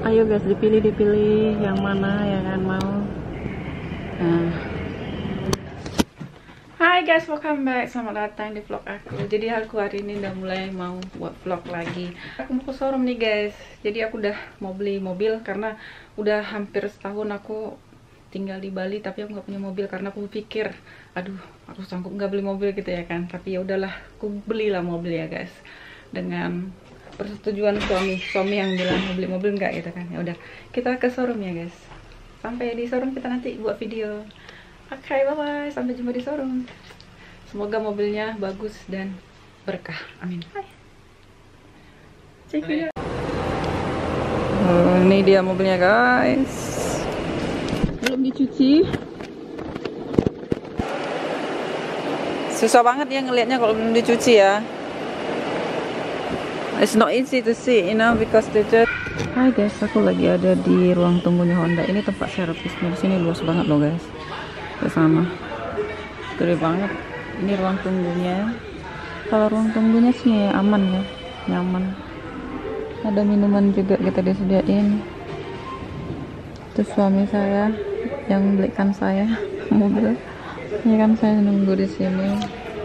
Ayo guys, dipilih yang mana ya kan mau. Nah. Hai guys, welcome back. Selamat datang di vlog aku. Jadi aku hari ini udah mulai mau buat vlog lagi. Aku mau ke showroom nih guys. Jadi aku udah mau beli mobil karena udah hampir setahun aku tinggal di Bali, tapi aku nggak punya mobil karena aku pikir, aduh, aku sanggup nggak beli mobil gitu ya kan. Tapi ya udahlah, aku belilah mobil ya guys. Dengan persetujuan suami yang bilang mau beli mobil enggak gitu kan. Ya udah, kita ke showroom ya guys. Sampai di showroom kita nanti buat video. Oke, bye bye, sampai jumpa di showroom. Semoga mobilnya bagus dan berkah, amin. Hai, check it out. Ini dia mobilnya guys, belum dicuci. Susah banget ya ngelihatnya kalau belum dicuci ya. It's not easy to see, you know, because they just... Hai guys, aku lagi ada di ruang tunggunya Honda. Ini tempat servisnya. Di sini luas banget loh guys. Ke sana, gede banget. Ini ruang tunggunya. Kalau ruang tunggunya sih aman ya, nyaman. Ada minuman juga kita disediain. Terus suami saya yang belikan saya mobil. Ini kan saya nunggu di sini.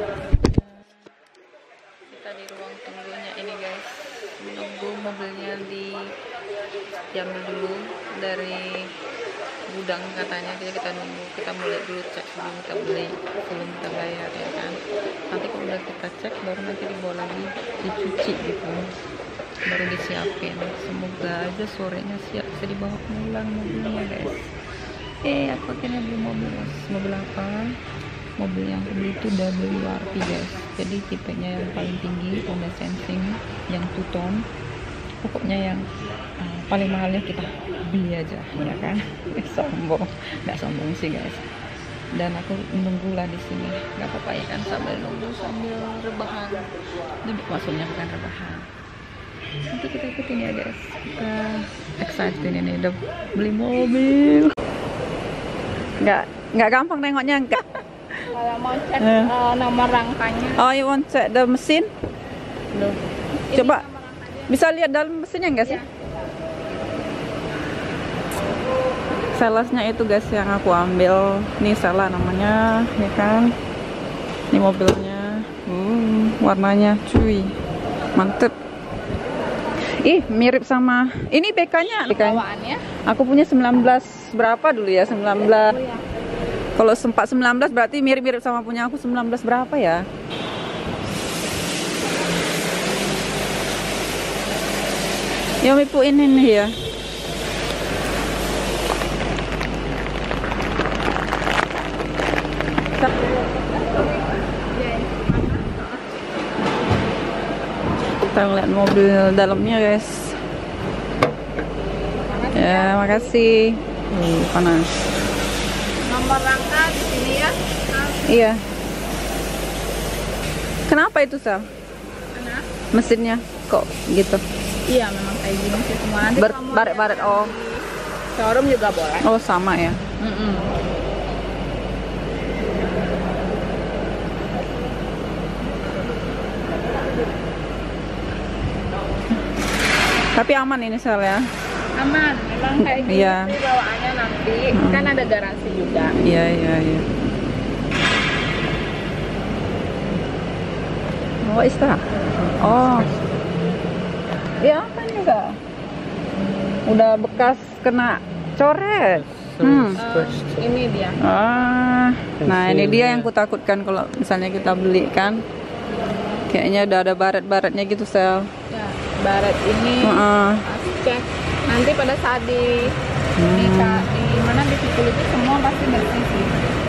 Mobilnya diambil dulu dari gudang katanya, jadi kita nunggu, kita mulai dulu cek sebelum kita beli, sebelum kita bayar ya kan. Nanti kalau udah kita cek baru nanti dibawa lagi dicuci gitu, baru disiapin. Semoga aja sorenya siap bisa dibawa pulang mobilnya guys. Aku akhirnya beli mobil guys. Mobil apa? Mobil yang aku beli itu WRV guys, jadi tipenya yang paling tinggi, Honda Sensing yang 2 ton. Pokoknya yang paling mahalnya kita beli aja ya kan. Sombong, nggak sombong sih guys. Dan aku menunggulah di sini, nggak apa-apa ya kan, sambil nunggu sambil rebahan. Duduk maksudnya bukan rebahan. Nanti kita ikutin ya guys. Kita excited ini udah beli mobil. Nggak gampang nengoknya enggak. Kalau mau cek nomor rangkanya. Oh, you want check the mesin? Loh. Coba bisa lihat dalam mesinnya enggak sih? Ya. Salesnya itu guys yang aku ambil. Nih Sela namanya, ya kan? Ini mobilnya. Warnanya cuy. Mantep. Ih, mirip sama ini BK-nya. Bawaannya? Aku punya 19 berapa dulu ya? 19. Oh, ya. Kalau sempat 19 berarti mirip-mirip sama punya aku 19 berapa ya? Yang ipuin ini ya. Kita ngeliat mobil dalamnya guys. Ya, makasih. Panas. Nomor rangka di sini ya. Iya. Kenapa itu Sal? Mesinnya kok gitu? Iya, memang kayak gini sih semua. Nanti Baret-baret. Oh, showroom juga boleh. oh sama ya. Tapi aman ini Sal ya. Aman, memang kayak gini Iya. sih bawaannya nanti. Kan ada garansi juga. Iya. What is that? Oh. Ya apa ini enggak? Udah bekas kena coret. Ini dia. Nah ini dia yang kutakutkan kalau misalnya kita beli kan. Kayaknya udah ada baret-baretnya gitu Sel. Ya, baret ini cek. Nanti pada saat di mana di Pikul itu semua pasti bersih sih.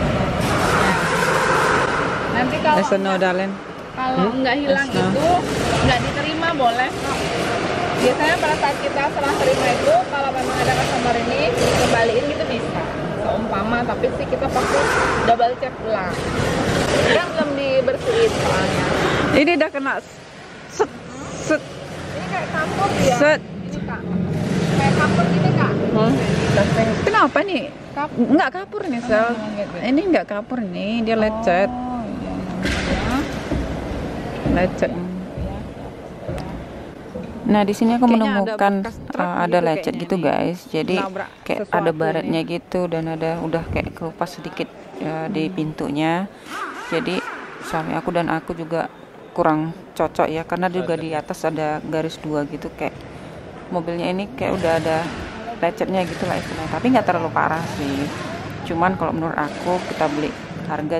Nanti kalau nggak hilang itu nggak diterima boleh. Biasanya pada saat kita setelah terima itu kalau memang ada customer ini kembaliin gitu bisa. Seumpama, tapi sih kita pasti double check ulang. Kan belum dibersihin soalnya. Ini udah kena set. Ini kayak kapur ya. Set. Ini Kak. Kayak kapur gini Kak. Kenapa nih? Nggak kapur nih Sel. Ini nggak kapur nih, dia lecet. Lecet. Nah, di sini aku Kayaknya ada menemukan bekas truk ada gitu lecet kayaknya gitu nih. guys. Jadi Nabrak kayak sesuatu ada nih. baretnya gitu dan ada udah kayak kelupas sedikit di pintunya. Jadi suami aku dan aku juga kurang cocok ya, karena juga di atas ada garis 2 gitu, kayak mobilnya ini kayak udah ada lecetnya gitu lah istilahnya. Tapi nggak terlalu parah sih. Cuman kalau menurut aku kita beli harga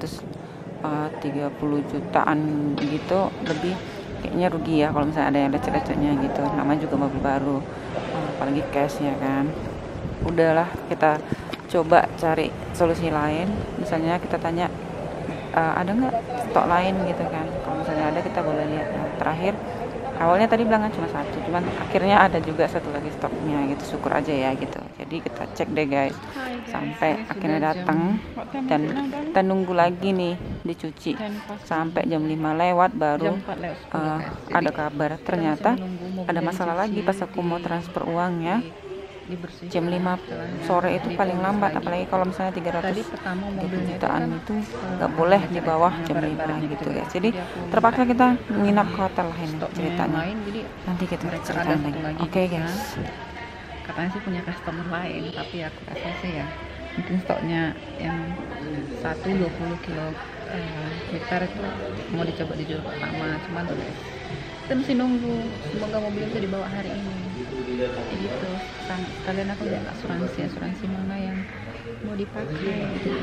330 jutaan gitu, lebih kayaknya rugi ya kalau misalnya ada yang lecet-lecetnya gitu, namanya juga mobil baru. Apalagi cash ya kan. Udahlah, kita coba cari solusi lain, misalnya kita tanya ada nggak stok lain gitu kan. Kalau misalnya ada, kita boleh lihat. Nah, terakhir awalnya tadi bilangan cuma satu, cuman akhirnya ada juga satu lagi stoknya gitu. Syukur aja ya gitu. Jadi kita cek deh guys sampai akhirnya datang, dan kita nunggu lagi nih dicuci sampai jam 5 lewat baru Jam 4 lewat 10 guys. Jadi, ada kabar ternyata kita masih menunggu mobilnya ada masalah lagi dicuci, pas aku mau transfer uangnya. dibersihkan. Jam 5 sore itu paling lambat, apalagi kalau misalnya 300 Tadi pertama mobilnya itu jutaan kan, itu nggak boleh di bawah jam 5 baret-baretnya gitu gitu, guys. guys. Jadi Jadi aku terpaksa kita nginap ke hotel lah ini stoknya yang ceritanya. lain, jadi Nanti kita mereka ceritain ada lagi. satu lagi Oke gitu guys. katanya sih punya customer lain, tapi aku rasa sih ya mungkin stoknya yang 20 kilo liter itu mau dicoba dijual pertama, cuman kita mesti nunggu, semoga mobil itu dibawa hari ini. Kayak gitu. Kalian aku lihat asuransi mana yang mau dipakai gitu.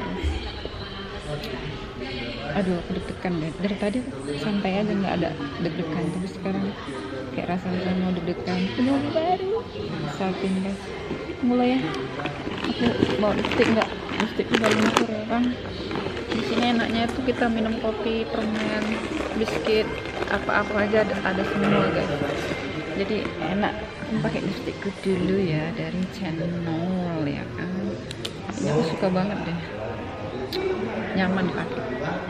Aduh, aku deg-degan deh. Dari tadi aku santai aja, nggak ada deg-degan, tapi sekarang kayak rasanya mau deg-degan. Punya mobil baru, salting guys. Mulai ya. Aku bawa lipstick nggak? Lipstick juga luncur ya kan. Di sini enaknya itu kita minum kopi, permen, biskuit, apa-apa aja ada semua guys. Jadi enak. Aku pakai lipstickku dulu ya dari Channel ya kan. Ini aku suka banget deh. Nyaman dipakai.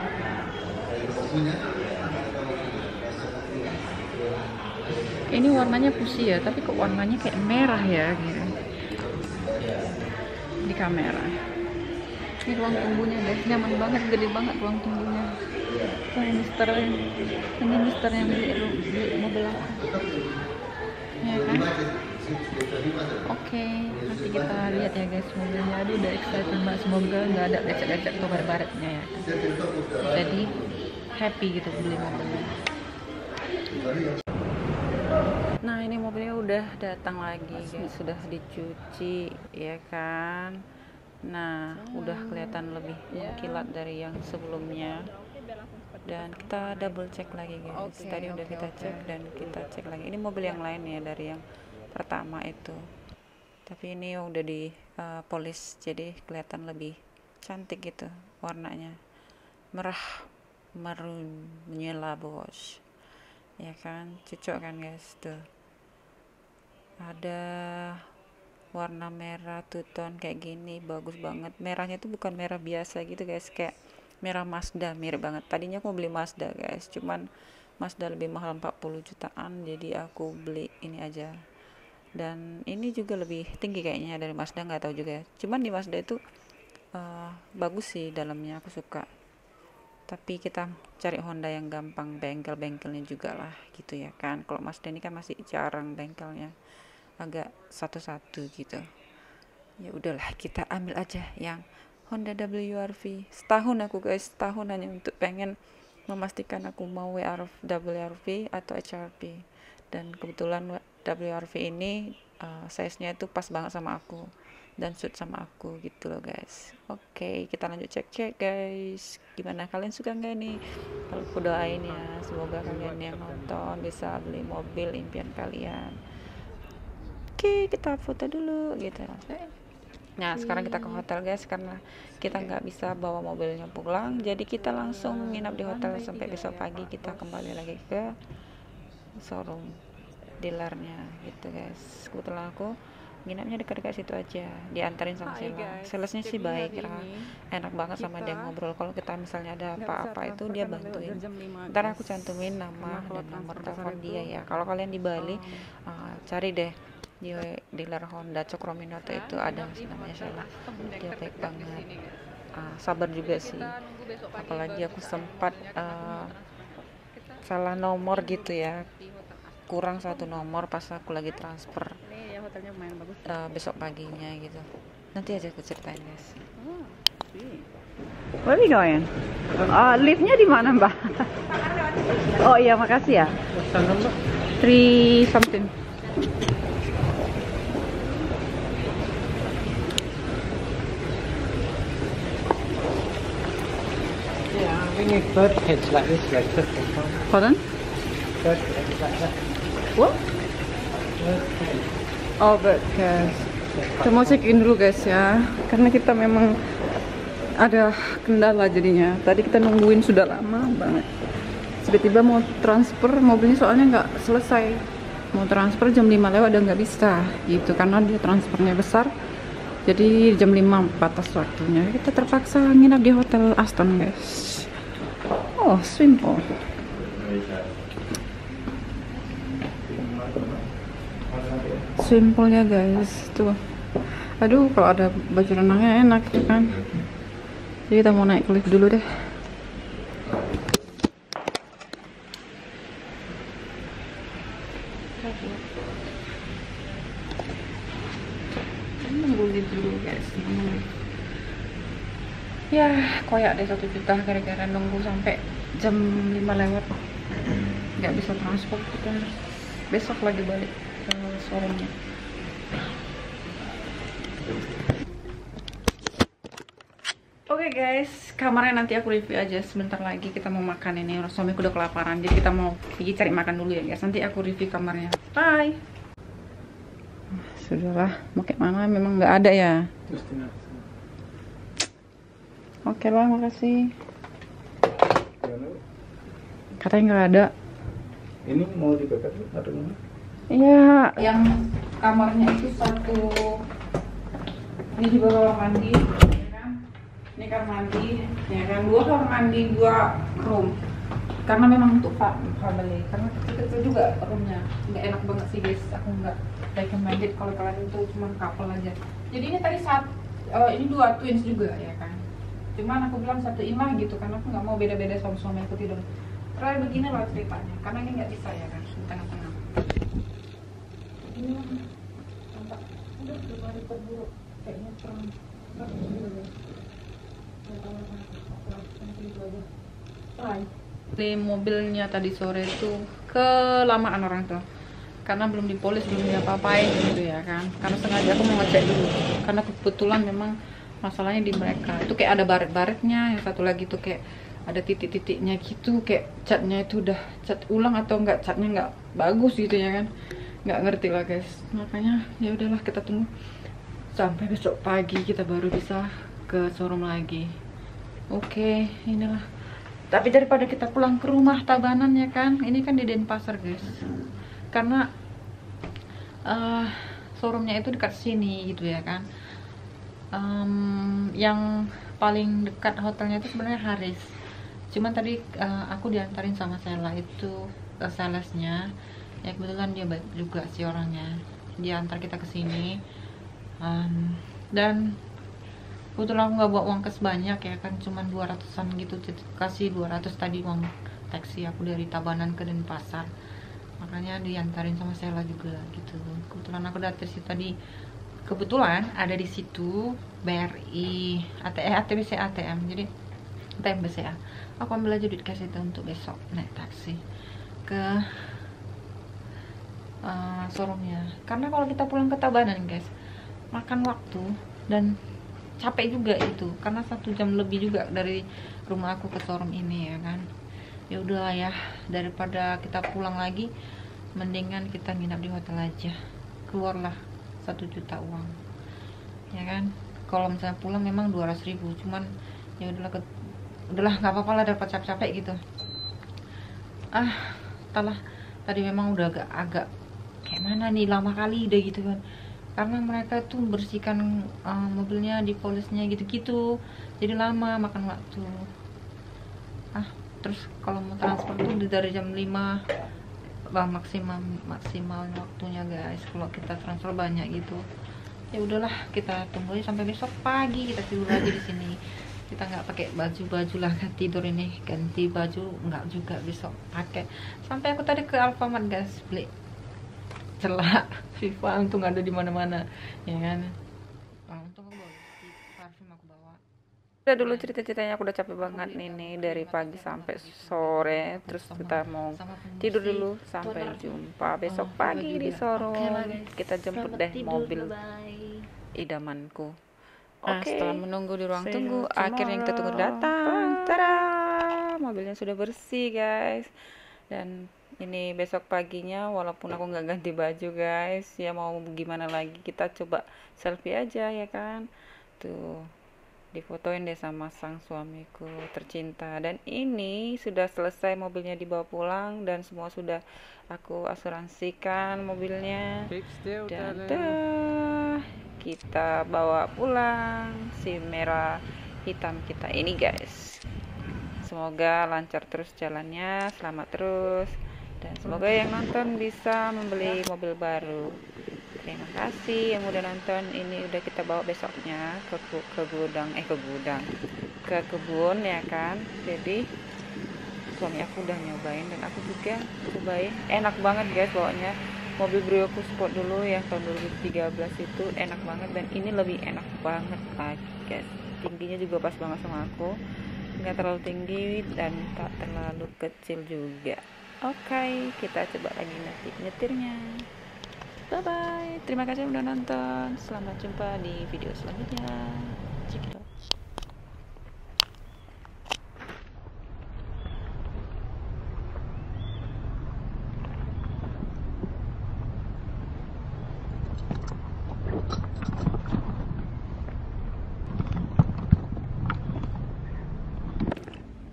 Ini warnanya putih ya, tapi kok warnanya kayak merah ya gitu di kamera. Ini ruang tunggunya guys, nyaman banget, gede banget ruang tunggunya. Ini mister yang beli mobil aku ya kan. Oke, nanti kita lihat ya guys mobilnya. Aduh, udah excited banget, semoga nggak ada lecet-lecet atau baret-baretnya ya. Jadi happy gitu beli mobilnya. Nah, ini mobilnya udah datang lagi guys, sudah dicuci ya kan. Nah, udah kelihatan lebih kilat dari yang sebelumnya. Dan kita double check lagi guys. Tadi udah kita cek dan kita cek lagi. Ini mobil yang lain ya dari yang pertama itu. Tapi ini udah di polis, jadi kelihatan lebih cantik gitu warnanya. Merah marun menyala bos. Ya kan, cocok kan guys tuh. Ada warna merah two tone kayak gini, bagus banget. Merahnya tuh bukan merah biasa gitu guys, kayak merah Mazda, mirip banget. Tadinya aku mau beli Mazda guys, cuman Mazda lebih mahal 40 jutaan, jadi aku beli ini aja. Dan ini juga lebih tinggi kayaknya dari Mazda, nggak tahu juga ya. Cuman di Mazda itu bagus sih dalamnya, aku suka. Tapi kita cari Honda yang gampang bengkel-bengkelnya juga lah gitu ya kan. Kalau Mazda ini kan masih jarang bengkelnya, agak satu-satu gitu. Ya udahlah, kita ambil aja yang Honda WRV. Setahun aku guys, setahun hanya untuk pengen memastikan aku mau WRV atau HRV. Dan kebetulan WRV ini size-nya itu pas banget sama aku dan suit sama aku gitu loh guys. Oke, kita lanjut cek guys. Gimana, kalian suka nggak nih? Kalau aku doain ya, semoga kalian yang nonton bisa beli mobil impian kalian. Oke, kita foto dulu gitu. Nah, sekarang kita ke hotel guys, karena kita nggak bisa bawa mobilnya pulang, jadi kita langsung nginap di hotel sampai besok pagi. Kita kembali lagi ke showroom dealernya gitu guys. Kebetulan aku nginapnya dekat-dekat situ aja, diantarin sama salesnya sih baik, enak banget sama dia ngobrol. Kalau kita misalnya ada apa-apa itu dia bantuin. Ntar aku cantumin nama dan nomor telepon dia ya. Kalau kalian di Bali cari deh di dealer Honda Cokroaminoto itu ada namanya Sheila, dia baik banget, sabar juga sih. Apalagi aku sempat salah nomor gitu ya, kurang satu nomor pas aku lagi transfer Ini ya hotelnya lumayan bagus. besok paginya gitu. Nanti aja aku ceritain guys. Where are we going? Liftnya di mana Mbak? Oh iya makasih ya. 3 something. Yeah, we need bird cage like this, like this. Pardon? Bird cage like that. What? Bird cage. Oh, broadcast. Kita mau check in dulu guys ya, karena kita memang ada kendala jadinya. Tadi kita nungguin sudah lama banget. Tiba-tiba mau transfer mobilnya soalnya nggak selesai. Mau transfer jam 5 lewat udah nggak bisa gitu, karena dia transfernya besar. Jadi jam 5 batas waktunya. Kita terpaksa nginap di hotel Aston guys. Oh, simple. Simpelnya guys tuh. Aduh, kalau ada baju renangnya enak kan. Jadi kita mau naik ke lift dulu deh. Nunggu lift dulu guys. Ya, koyak deh 1 juta gara-gara nunggu sampai jam 5 lewat. Nggak bisa transport, kita besok lagi balik ke showroomnya. Oke guys, kamarnya nanti aku review aja sebentar lagi. Kita mau makan ini, suamiku udah kelaparan, jadi kita mau pergi cari makan dulu ya guys. Nanti aku review kamarnya. Bye. Sudahlah, mau kayak mana memang nggak ada ya. Oke lah, makasih. Katanya nggak ada. Ini mau dipakai atau gimana? Iya, yang kamarnya itu satu. Ini juga kamar mandi, ya kan? Ini kamar mandi, ya kan? 2 kamar mandi, 2 room. Karena memang untuk family, karena kecil juga roomnya. Nggak enak banget sih guys, aku nggak recommended kalau kalian itu cuma couple aja. Jadi ini tadi ini 2 twins juga ya kan? Cuman aku bilang satu imah gitu, karena aku nggak mau beda-beda sama suami aku tidur. Terakhir begini loh ceritanya, karena ini nggak bisa ya kan, di tengah-tengah. Ini tampak udah hari terburuk, kayaknya perang. Di mobilnya tadi sore itu kelamaan orang tuh, karena belum dipolis, belum diapa-apain gitu ya kan. Karena sengaja aku mau ngecek dulu, karena kebetulan memang masalahnya di mereka itu kayak ada baret-baretnya, yang satu lagi tuh kayak ada titik-titiknya gitu, kayak catnya itu udah cat ulang atau enggak catnya nggak bagus gitu ya kan, nggak ngerti lah guys. Makanya ya udahlah, kita tunggu sampai besok pagi kita baru bisa ke showroom lagi. Oke, inilah. Tapi daripada kita pulang ke rumah Tabanan ya kan, ini kan di Denpasar guys, karena showroomnya itu dekat sini gitu ya kan. Yang paling dekat hotelnya itu sebenarnya Haris. Cuman tadi aku diantarin sama Sela itu, salesnya. Ya kebetulan dia baik juga sih orangnya. Dia antar kita ke sini. Dan kebetulan aku nggak bawa uang kes banyak ya kan, cuman 200-an gitu. Kasih 200 tadi uang taksi aku dari Tabanan ke Denpasar. Makanya diantarin sama Sela juga gitu. Kebetulan aku dari situ tadi. Kebetulan ada di situ BRI, ATBC ATM, jadi ATM BCA. Aku ambil aja duit cash itu untuk besok naik taksi ke showroomnya. Karena kalau kita pulang ke Tabanan guys, makan waktu dan capek juga itu, karena 1 jam lebih juga dari rumah aku ke showroom ini ya kan. Ya udah ya, daripada kita pulang lagi, mendingan kita nginap di hotel aja. Keluarlah 1 juta uang ya kan. Kalau misalnya pulang memang 200.000, cuman ya udahlah nggak apa-apa lah, dapat capek-capek gitu. Tadi memang udah agak kayak mana nih, lama kali udah gitu kan, karena mereka tuh bersihkan mobilnya, di polisnya gitu-gitu, jadi lama makan waktu. Terus kalau mau transfer tuh dari jam 5 maksimal waktunya guys, kalau kita transfer banyak gitu. Ya udahlah, kita tunggu aja sampai besok pagi, kita tidur lagi di sini. kita nggak pakai baju lah kan tidur ini, ganti baju nggak juga besok pakai. Sampai aku tadi ke Alfamart guys beli celak FIFA, untung ada di mana-mana ya kan. Untung aku bawa parfum, aku bawa. Udah dulu cerita-ceritanya, aku udah capek banget nih dari pagi sampai sore, terus kita mau tidur dulu. Sampai jumpa besok pagi di showroom. Kita jemput deh mobil idamanku. Setelah menunggu di ruang tunggu, akhirnya kita tunggu datang. Tada, mobilnya sudah bersih guys. Dan ini besok paginya, walaupun aku nggak ganti baju guys, ya mau gimana lagi, kita coba selfie aja ya kan. Tuh, difotoin deh sama sang suamiku tercinta. Dan ini sudah selesai, mobilnya dibawa pulang dan semua sudah aku asuransikan mobilnya. Dan tuh, kita bawa pulang si merah hitam kita ini guys. Semoga lancar terus jalannya, selamat terus, dan semoga yang nonton bisa membeli mobil baru. Terima kasih yang udah nonton. Ini udah kita bawa besoknya ke kebun ya kan. Jadi suami aku udah nyobain dan aku juga cobain, enak banget guys bawanya. Mobil Brioku Sport dulu yang tahun 2013 itu enak banget, dan ini lebih enak banget lagi guys. Tingginya juga pas banget sama aku, nggak terlalu tinggi dan tak terlalu kecil juga. Oke, kita coba lagi nanti nyetirnya. Bye bye, terima kasih udah nonton, selamat jumpa di video selanjutnya. Check it out.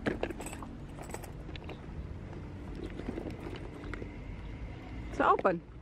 It's open.